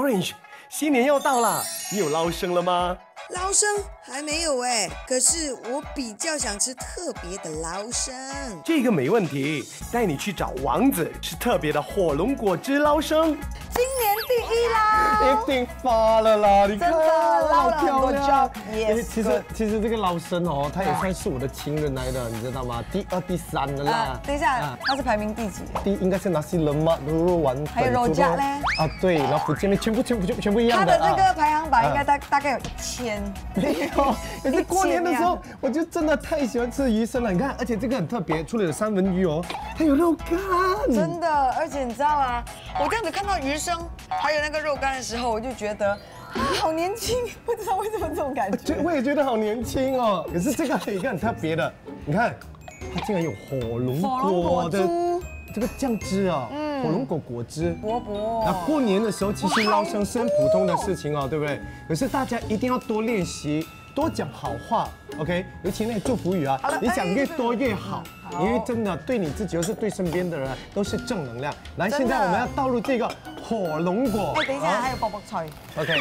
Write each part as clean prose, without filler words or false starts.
Orange， 新年要到了，你有捞生了吗？ 捞生还没有哎，可是我比较想吃特别的捞生。 这个没问题，带你去找王子吃特别的火龙果汁捞生。 今年第1啦！ 一定发了啦！你看， 真的捞了很多 job。 其实这个捞生哦，他也算是我的情人来的，你知道吗？第2、第3的啦。 等一下，他是排名第几？ 第一应该是拿西人嘛，卤肉丸粉。 还有肉夹嘞？ 啊，对，然后福建面全部一样的。 他的这个排行榜应该大概有1000。 没有，可是过年的时候，我就真的太喜欢吃鱼生了。你看，而且这个很特别，除了有三文鱼哦，还有肉干。 真的，而且你知道吗？我这样子看到鱼生还有那个肉干的时候，我就觉得啊，好年轻，不知道为什么这种感觉。 我也觉得好年轻哦。可是这个还有一个很特别的，你看，它竟然有火龙果的这个酱汁啊，火龙果果汁。 薄薄。 那过年的时候，其实捞生是很普通的事情哦，对不对？可是大家一定要多练习。多讲好话 ，OK， 尤其那个祝福语啊，你讲越多越好，因为真的对你自己，又是对身边的人都是正能量。来，现在我们要倒入这个火龙果。 哎，等一下，还有爆爆菜。 OK。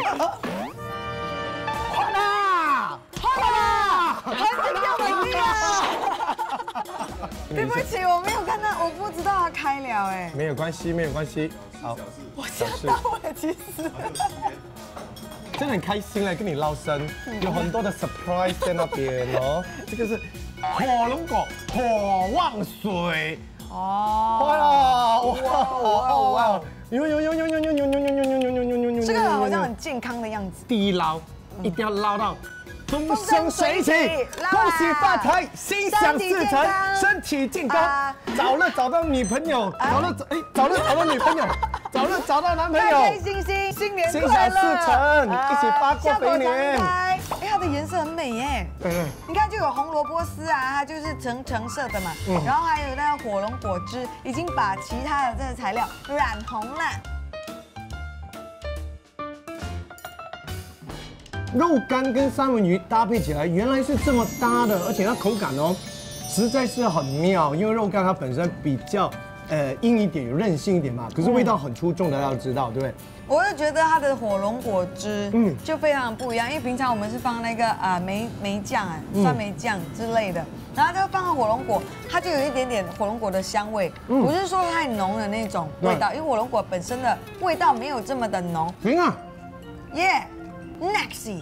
换啦！很紧要的力啊！对不起，我没有看到，我不知道它开了哎。 没有关系，没有关系。好， 我吓到了，其实。 真的很开心来跟你捞生，有很多的 surprise 在那边哦。这个是火龙果，火旺水哦。哇！有！ 这个好像很健康的样子。 第一捞一定要捞到风生水起，恭喜发财，心想事成，身体健康。早日找到女朋友，早日找到女朋友，早日找到男朋友， 开开心心，新年快乐， 心想事成，一起发过肥年。 哎，它的颜色很美耶。对。你看，就有红萝卜丝啊，它就是橙色的嘛。然后还有那个火龙果汁，已经把其他的这个材料染红了。 肉干跟三文鱼搭配起来，原来是这么搭的，而且它口感哦，实在是很妙。因为肉干它本身比较硬一点，有韧性一点嘛，可是味道很出众的，要知道，对不对？ 我就觉得它的火龙果汁，就非常不一样，因为平常我们是放那个梅酱啊，酸梅酱之类的，然后就放了火龙果，它就有一点点火龙果的香味，不是说太浓的那种味道，因为火龙果本身的味道没有这么的浓。 行啊， 耶。Next，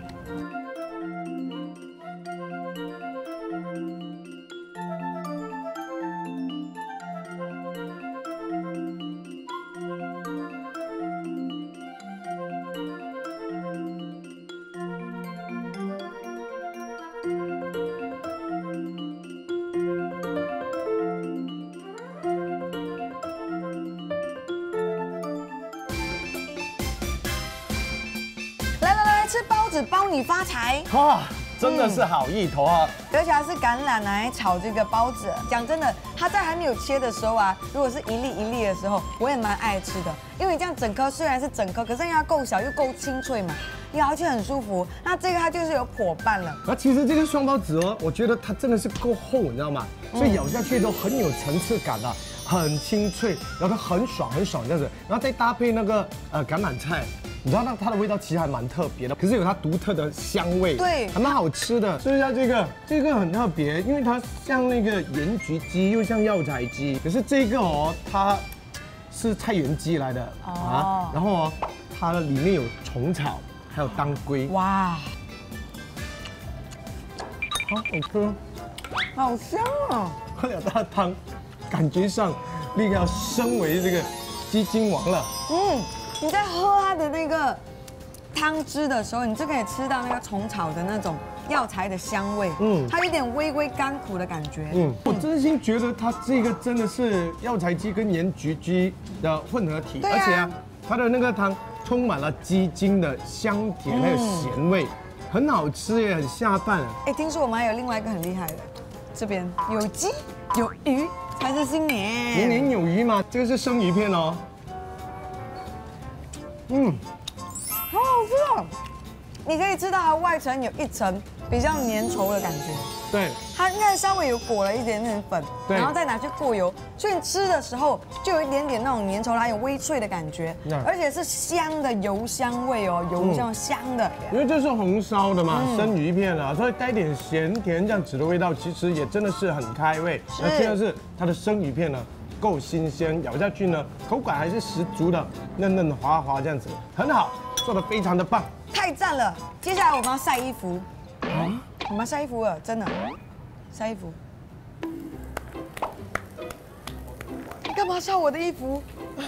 吃包子包你发财哇，真的是好意头啊！ 而且还是橄榄来炒这个包子。讲真的，它在还没有切的时候啊，如果是一粒一粒的时候，我也蛮爱吃的。因为这样整颗虽然是整颗，可是因为它够小又够清脆嘛，咬起来很舒服。那这个它就是有破瓣了。 那其实这个双包子哦，我觉得它真的是够厚，你知道吗？所以咬下去都很有层次感的，很清脆，然后它很爽这样子，然后再搭配那个橄榄菜。你知道它的味道其实还蛮特别的，可是有它独特的香味， 对， 还蛮好吃的。吃一下这个很特别，因为它像那个盐焗鸡，又像药材鸡，可是这个哦，它是菜园鸡来的啊，然后哦，它里面有虫草，还有当归，哇，好吃， 好香啊！ 喝了大汤，感觉上立刻要升为这个鸡精王了。 你在喝它的那个汤汁的时候，你就可以吃到那个虫草的那种药材的香味，它有点微微甘苦的感觉。 我真心觉得它这个真的是药材鸡跟盐焗鸡的混合体，而且啊，它的那个汤充满了鸡精的香甜还有咸味，很好吃耶，很下饭。 哎，听说我们还有另外一个很厉害的，这边有鸡有鱼才是新年， 年年有余嘛，这个是生鱼片哦。 好好吃哦！你可以吃到它外层有一层比较粘稠的感觉， 对， 它应该稍微有裹了一点点粉， 对然后再拿去过油，所以你吃的时候就有一点点那种粘稠，还有微脆的感觉，而且是香的油香味哦，油香的。 因为这是红烧的嘛，生鱼片啊，所以带点咸甜这样子的味道，其实也真的是很开胃。那第二是它的生鱼片呢够新鲜，咬下去呢口感还是十足的，嫩嫩滑滑这样子，很好，做的非常的棒。 太赞了！接下来我们要晒衣服，我们要晒衣服了，真的，晒衣服。你干嘛晒我的衣服？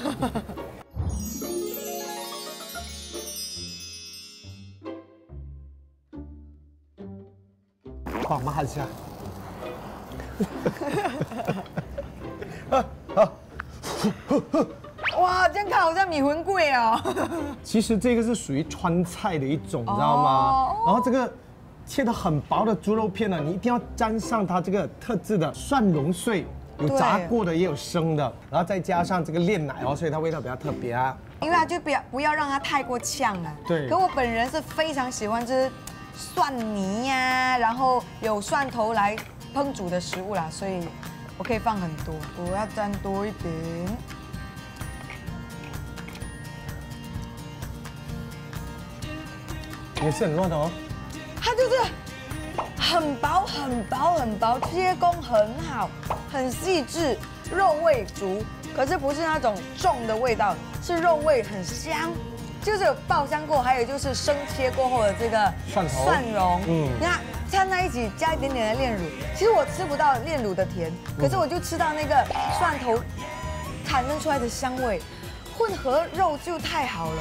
帮骂一下。 哇，这样看好像米魂贵哦。 其实这个是属于川菜的一种，你知道吗？然后这个切得很薄的猪肉片呢，你一定要沾上它这个特制的蒜蓉碎，有炸过的也有生的，然后再加上这个炼奶哦，所以它味道比较特别啊。 因为它就不要让它太过呛了。 对。 可我本人是非常喜欢吃蒜泥呀，然后有蒜头来烹煮的食物啦，所以我可以放很多，我要沾多一点。 也是很乱的哦。 它就是很薄很薄很薄，切工很好，很细致，肉味足，可是不是那种重的味道，是肉味很香，就是有爆香过，还有就是生切过后的这个蒜蓉，你看掺在一起，加一点点的炼乳。其实我吃不到炼乳的甜，可是我就吃到那个蒜头产生出来的香味，混合肉就太好了。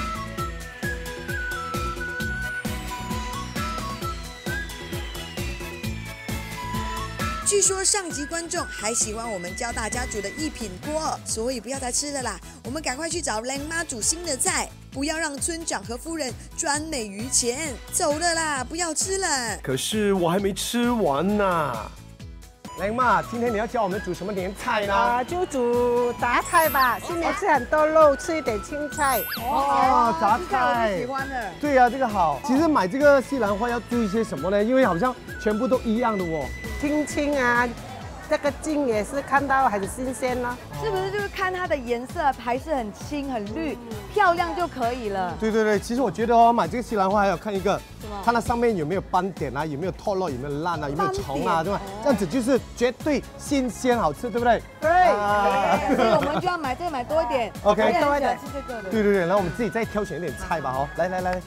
据说上集观众还喜欢我们教大家煮的一品锅，所以不要再吃了啦，我们赶快去找靓妈煮新的菜，不要让村长和夫人专美于前。走了啦，不要吃了。 可是我还没吃完呢。 靓妈，今天你要教我们煮什么年菜呢？ 就煮杂菜吧，新年吃很多肉，吃一点青菜。 哦，杂菜。 喜欢的。 对呀，这个好。其实买这个西兰花要注意些什么呢？因为好像全部都一样的哦。 青啊，这个茎也是看到很新鲜咯。 是不是就是看它的颜色还是很青很绿，漂亮就可以了？ 对对对，其实我觉得哦，买这个西兰花还要看一个，看它上面有没有斑点啊，有没有脱落，有没有烂啊，有没有虫啊，对吧？这样子就是绝对新鲜好吃，对不对？ 对。所以我们就要买多一点。 OK， 多一点吃这个的。 对对对，然后我们自己再挑选一点菜吧，哦，来来来。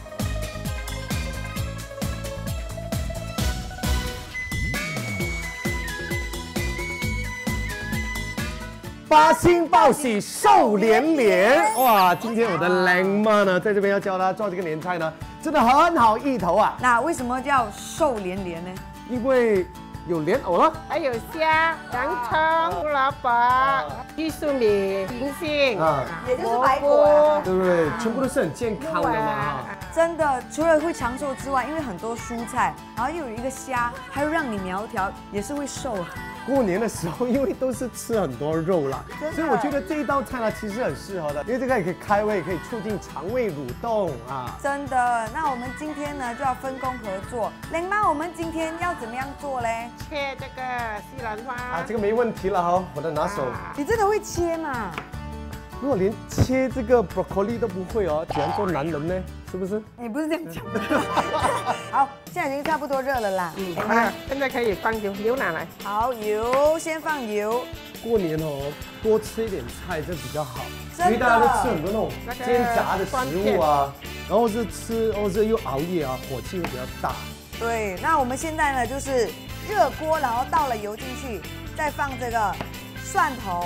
八星报喜寿连连，哇！今天我的靓妈呢，在这边要教她做这个年菜呢，真的很好意头啊。 那为什么叫寿连连呢？ 因为有莲藕了， 还有虾、洋葱、胡萝卜、玉粟米、银杏啊， 也就是白果， 对不对？全部都是很健康的嘛。 真的，除了会长寿之外，因为很多蔬菜，然后又有一个虾，还会让你苗条，也是会瘦啊。 过年的时候，因为都是吃很多肉啦，所以我觉得这一道菜呢，其实很适合的，因为这个也可以开胃，可以促进肠胃蠕动啊。 真的，那我们今天呢就要分工合作。靓妈，我们今天要怎么样做嘞？ 切这个西兰花啊，这个没问题了哈，我的拿手。 你真的会切吗？ 如果连切这个 broccoli 都不会哦，怎样做男人呢？是不是？ 你不是这样讲的。好，现在已经差不多热了啦。 现在可以放油拿来。 好，油先放油。 过年哦，多吃一点菜这比较好，因真的为大家都吃很多那种煎炸的食物啊，然后是吃，或者又熬夜啊，火气会比较大。 对，那我们现在呢就是热锅，然后倒了油进去，再放这个蒜头。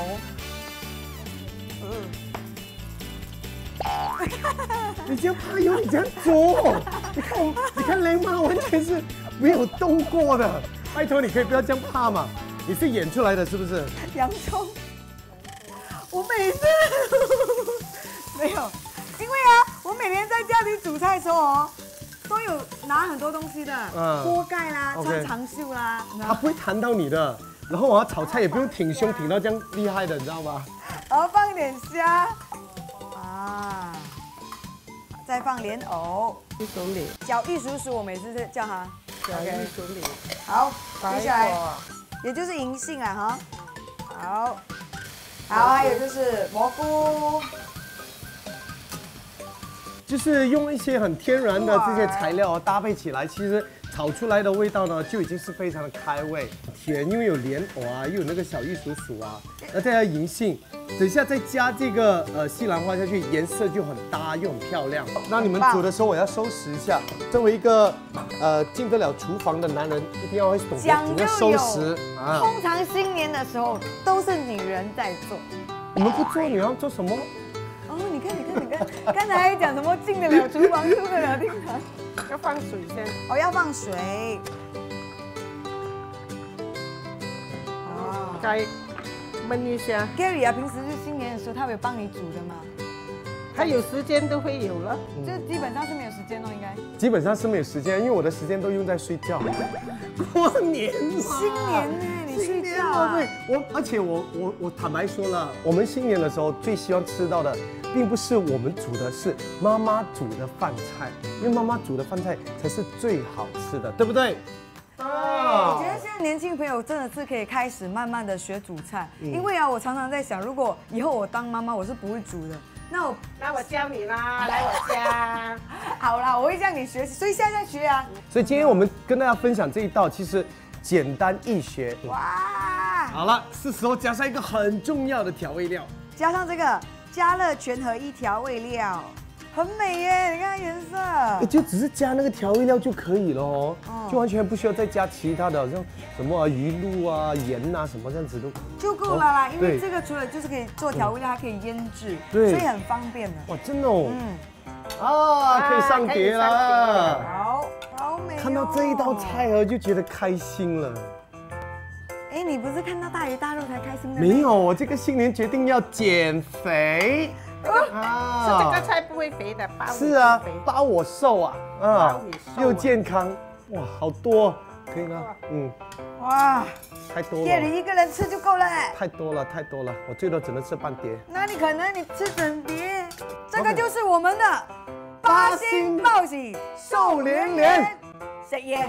你这样怕油，你这样做，你看靓妈完全是没有动过的，拜托你可以不要这样怕嘛，你是演出来的是不是？ 洋葱，我每次没有，因为啊，我每天在家里煮菜的时候哦，都有拿很多东西的，锅盖啦，穿长袖啦， 它不会弹到你的，然后我要炒菜也不用挺胸挺到这样厉害的，你知道吗？ 然后放一点虾。再放莲藕， 玉粟米， 小玉叔叔，我每次叫他小玉薯米， 好，接下来果， 也就是银杏啊哈。好，好，还有就是蘑菇。 就是用一些很天然的这些材料搭配起来，其实炒出来的味道呢，就已经是非常的开胃，甜，因为有莲藕啊，又有那个小玉薯薯啊，那再加银杏，等一下再加这个西兰花下去，颜色就很搭又很漂亮。那你们煮的时候我要收拾一下，作为一个进得了厨房的男人，一定要会懂得怎么样收拾啊。 通常新年的时候都是女人在做。 你们不做，你要做什么？ 哦，你看，刚才还讲什么进得了厨房，出得了厅堂。 要放水先。 哦，要放水。哦该焖一下， ，Gary 啊，平时是新年的时候，他有帮你煮的吗？ 他有时间都会有了。 就基本上是没有时间哦，应该。 基本上是没有时间，因为我的时间都用在睡觉。过年嘛， 新年呢，你睡觉啊？ 对，而且我坦白说了，我们新年的时候最希望吃到的，并不是我们煮的，是妈妈煮的饭菜，因为妈妈煮的饭菜才是最好吃的，对不对？ 我觉得现在年轻朋友真的是可以开始慢慢的学煮菜，因为啊，我常常在想，如果以后我当妈妈，我是不会煮的。那我教你啦，来我家。 好啦，我会向你学习，所以现在在学啊。 所以今天我们跟大家分享这一道，其实简单易学。 哇！ 好了，是时候加上一个很重要的调味料， 加上这个加乐全合一调味料，很美耶！你看它颜色， 就只是加那个调味料就可以了哦，就完全不需要再加其他的，好像什么鱼露啊、盐啊什么这样子都就够了啦。因为这个除了就是可以做调味料，还可以腌制， 对， 所以很方便的。 哇，真的哦，可以上碟了， 好美哦！ 看到这一道菜哦，就觉得开心了。 哎，你不是看到大鱼大肉才开心的？ 没有，我这个新年决定要减肥。 是这个菜不会肥的，包是啊， 肥包我瘦啊， 包你瘦啊又健康，哇，好多，可以了， 哇， 太多了， 夜里一个人吃就够了。 太多了，我最多只能吃半碟。 那你可能你吃整碟，这个就是我们的八星报喜瘦连连， 食嘢。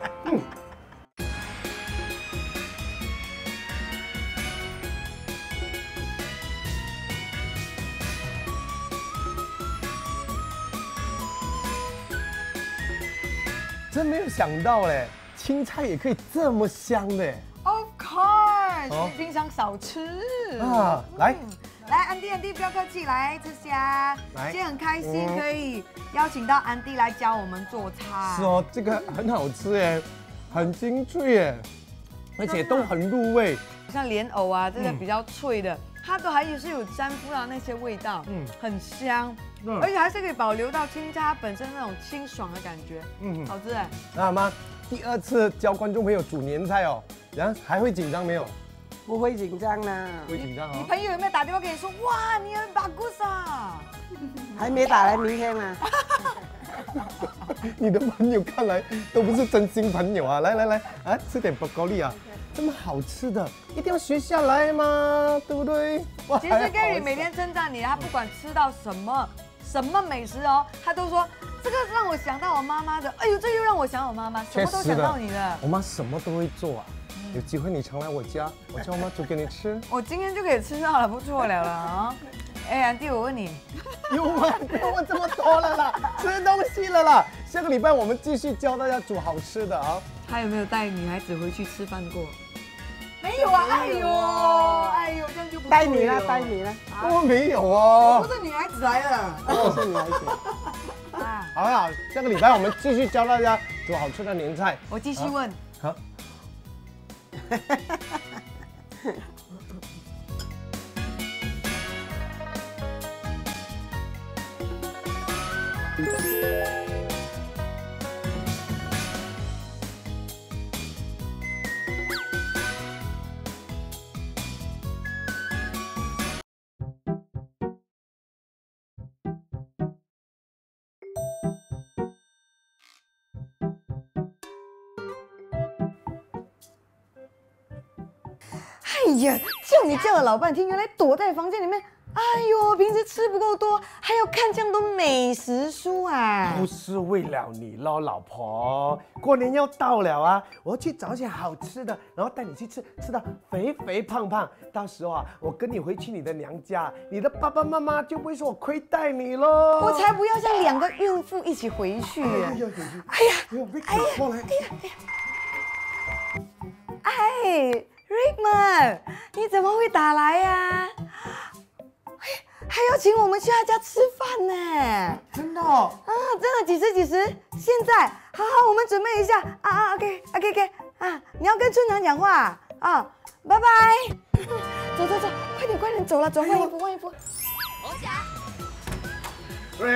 真没有想到嘞，青菜也可以这么香的。 Of course，你平常少吃啊，来， 安迪不要客气，来吃虾。今天很开心可以邀请到安迪来教我们做菜。 是哦，这个很好吃耶，很精粹耶，而且都很入味。 像莲藕啊，这个比较脆的，它都还是有沾附到那些味道，很香。而且还是可以保留到青菜它本身那种清爽的感觉，好吃哎。 那妈，第2次教观众朋友煮年菜哦，然后还会紧张没有？ 不会紧张啦， 不会紧张你哦。 朋友有没有打电话跟你说，哇，你很把故事啊？ 还没打来，明天啊。 你的朋友看来都不是真心朋友啊！来啊，吃点宝高丽啊，这么好吃的，一定要学下来嘛，对不对？ 其实 Gary 每天称赞你，他不管吃到什么美食哦，他都说这个让我想到我妈妈的，哎呦，这又让我想我妈妈，什么都想到你的。 我妈什么都会做啊，有机会你常来我家，我叫我妈煮给你吃。 我今天就可以吃到了，不错了啊！哎，安迪，我问你， 有吗？不要问这么多了啦，吃东西了啦。下个礼拜我们继续教大家煮好吃的啊。 他有没有带女孩子回去吃饭过？没有啊！哎呦，这样就不带你了，带你了。 我没有哦， 我不是女孩子来的。 我是女孩子。 好不好？下个礼拜我们继续教大家煮好吃的年菜。 我继续问。 好。 哎呀，叫你叫了老半天，原来躲在房间里面。哎哎呦，平时吃不够多，还要看这样多美食书啊！ 都是为了你咯，老婆。过年要到了啊，我要去找一些好吃的，然后带你去吃，吃到肥肥胖胖。到时候啊，我跟你回去你的娘家，你的爸爸妈妈就不会说我亏待你咯。 我才不要像2个孕妇一起回去。哎呀，过来，哎 ，Rickman， 你怎么会打来呀？还要请我们去他家吃饭呢？ 真的哦？ 啊，真的，几时？现在，好，我们准备一下，OK，啊，你要跟村长讲话啊，拜拜。走，快点，走了，走，换衣服。 村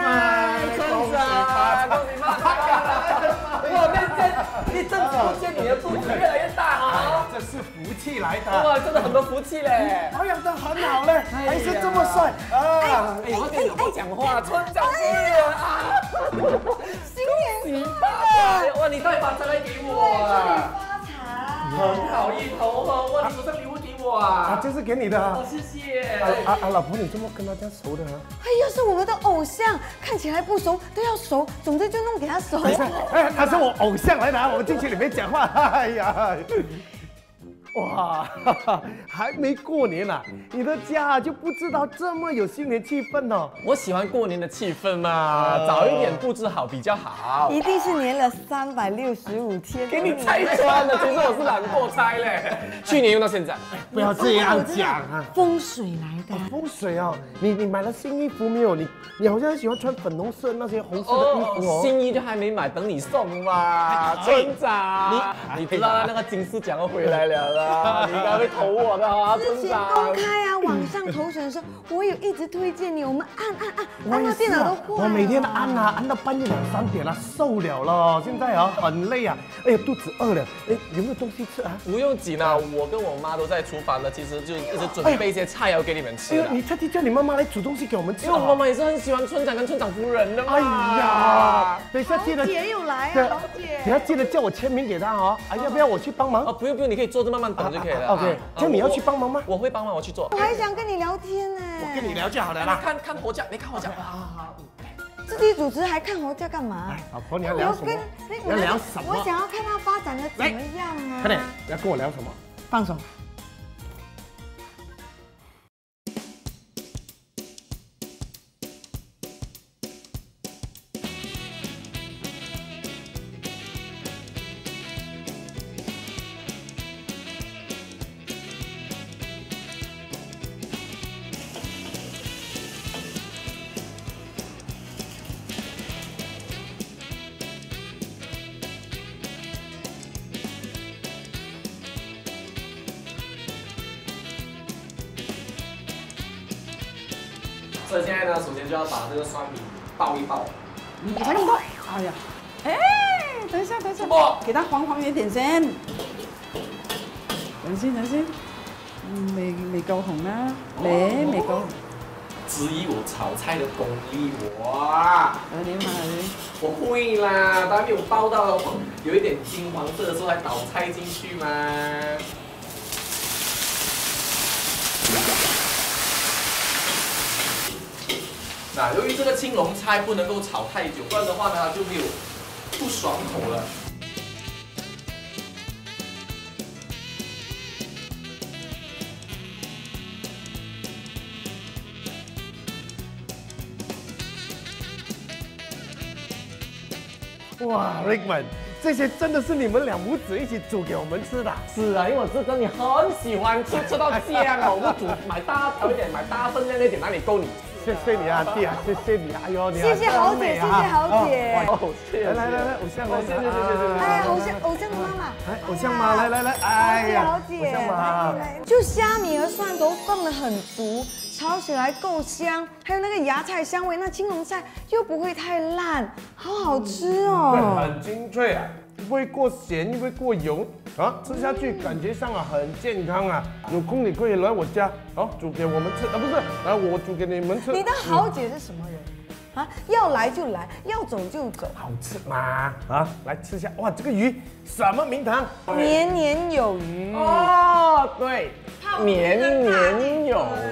长， 恭喜发财！哇，你这福建你的肚子越来越大啊！ 这是福气来的。 哇，真的很多福气嘞！ 保养得很好嘞，还是这么帅啊！ 哎，我跟老婆讲话，村长生日啊！ 新年发财！哇，你带发财来给我啊！ 发财， 很好意头哦！哇，你手上礼物给我啊！ 这是给你的啊！ 谢谢。 老婆，你怎么跟他这样熟的啊？ 哎呀，是我们的偶像，看起来不熟都要熟，总之就弄给他熟。 哎，他是我偶像来的啊！我们进去里面讲话。哎呀，哇，还没过年呢，你的家就不知道这么有新年气氛哦。 我喜欢过年的气氛嘛，早一点布置好比较好。 一定是年了365天。 给你拆穿了，其实我是懒惰拆嘞。去年用到现在， 不要这样讲啊！ 风水来的。 风水哦，你买了新衣服没有？你好像喜欢穿粉红色那些红色的衣服哦。 新衣就还没买，等你送嘛，村长。你知道那个金丝奖要回来了啦，你应该会投我的啊， 之前村长。 公开啊，网上投选的时候，我有一直推荐你，我们按到电脑都坏了。 我每天按到半夜2、3点了，受了了。现在啊很累啊，哎呀肚子饿了，哎有没有东西吃啊？ 不用紧啊，我跟我妈都在厨房呢，其实就一直准备一些菜要给你们吃的。 你特地叫你妈妈来煮东西给我们吃。 因为我妈妈也是很喜欢村长跟村长夫人的嘛。 哎呀，等一下记得， 豪姐又来啊，豪姐。 等下记得叫我签名给她哦。啊，要不要我去帮忙？ 哦，不用，你可以坐着慢慢等就可以了。 OK，这样你要去帮忙吗？ 我会帮忙，我去做。 我还想跟你聊天呢。 我跟你聊就好了啦。 看火架，没看火架。好。 自己主持还看活架干嘛？ 老婆，你要聊什么？你要聊什么？ 我想要看他发展的怎么样啊！ 快点，你要跟我聊什么？ 放手。 所以现在呢，首先就要把这个酸米爆一爆。 快点爆！哎呀，哎，等一下，给它黄一点先。等先，未夠紅啊，未夠。 质疑我炒菜的功力，哇！ 你嘛我会啦，当然没有爆到有一点金黄色的时候还倒菜进去嘛。那由于这个青龙菜不能够炒太久，不然的话呢，它就没有不爽口了。 哇 ，Rickman， 这些真的是你们2母子一起煮给我们吃的？ 是啊，因为我知道你很喜欢吃到酱哦，我煮买大条一点，买大分量一点，哪里够你？ 谢谢你啊，弟啊，谢谢你啊，哎呦，你谢谢豪姐，谢谢豪姐。 来，偶像来，谢谢。 哎，偶像的妈妈， 哎，偶像妈，来，哎呀， 豪姐， 偶像妈， 就虾米和蒜头放得很足，炒起来够香，还有那个芽菜香味，那青龙菜又不会太烂，好好吃哦。 很精粹啊，不会过咸，又不会过油啊，吃下去感觉上啊很健康啊。有空你可以来我家，好煮给我们吃啊，不是，来我煮给你们吃。 你的豪姐是什么人？啊，要来就来，要走就走， 好吃吗？啊，来吃下，哇，这个鱼什么名堂？ 年年有余哦，对，年年有余。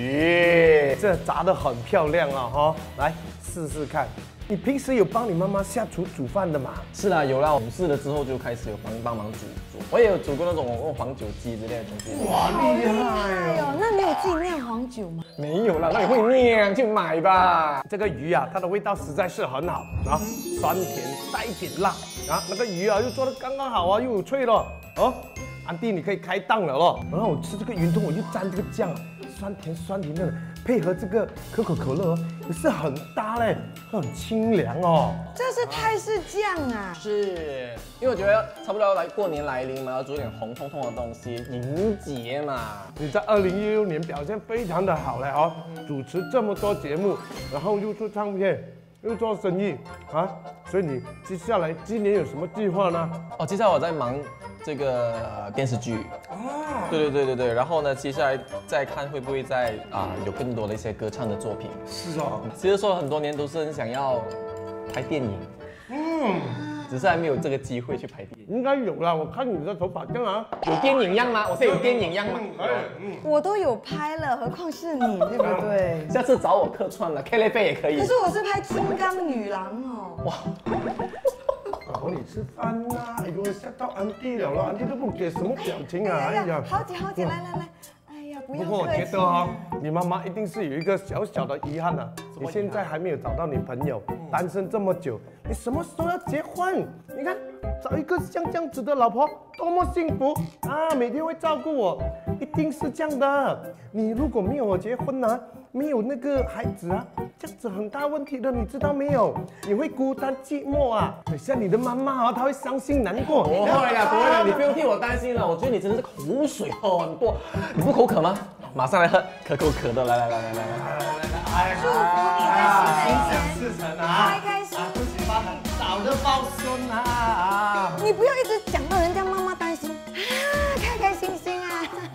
鱼， 这炸得很漂亮啊哈！来试试看。你平时有帮你妈妈下厨煮饭的吗？ 是啦，有啦，5岁了之后就开始有帮忙煮，我也有煮过那种用黄酒鸡之类的东西。 哇，厉害哦！那你有自己酿黄酒吗？ 没有啦，那你会酿去买吧。 这个鱼啊，它的味道实在是很好啊，酸甜带一点辣啊，那个鱼啊又做得刚刚好啊，又有脆了哦。安迪，你可以开档了咯。然后我吃这个云吞，我就沾这个酱，酸甜的，配合这个可口可乐，也是很搭嘞，很清凉哦。 这是泰式酱啊！ 是，因为我觉得差不多过年来临嘛，要煮点红彤彤的东西，迎节嘛。 你在2016年表现非常的好嘞哦，主持这么多节目，然后又做唱片，又做生意啊，所以你接下来今年有什么计划呢？ 哦，接下来我在忙这个电视剧。哦，对，然后呢，接下来再看会不会有更多的一些歌唱的作品。 是哦， 其实说了很多年都是很想要拍电影，只是还没有这个机会去拍电影。 应该有啦，我看你的头发干嘛？ 有电影样吗？我现在有电影样吗？ 我都有拍了，何况是你，对不对？ 下次找我客串了 ，K 费也可以。 可是我是拍金刚女郎哦。哇！ 找你吃饭啦！哎呦，吓到安迪了咯，安迪都不给什么表情啊！哎呀， 好姐，来，哎呀，不要客气。 不过我觉得哦，你妈妈一定是有一个小小的遗憾啊，你现在还没有找到女朋友，单身这么久，你什么时候要结婚？你看，找一个像这样子的老婆，多么幸福啊！每天会照顾我，一定是这样的。你如果没有结婚啊，没有那个孩子啊，这样子很大问题的，你知道没有？你会孤单寂寞啊，等下你的妈妈啊，她会伤心难过。 不会啦，你不用替我担心了。我觉得你真的是口水很多，你不口渴吗？马上来喝可口可乐，来。 祝福你在新的一年事成啊， 开心， 恭喜发财，早日抱孙啊！ 你不要一直讲到人家妈妈担心啊，开心啊！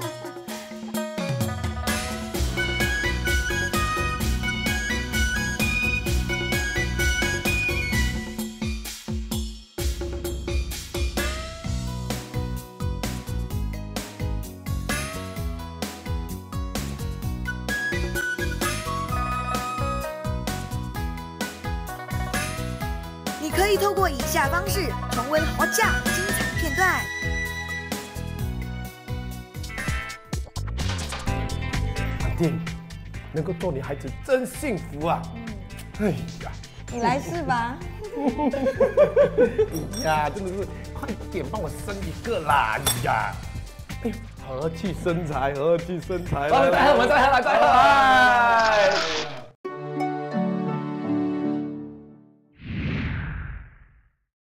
你可以透过以下方式重温Ho Chak精彩片段。 安迪，能够做女孩子真幸福啊！哎呀， 你来试吧。 哎呀，真的是快点帮我生一个啦！哎呀，哎呦，和气生财，和气生财！ 来，我们再喝，来。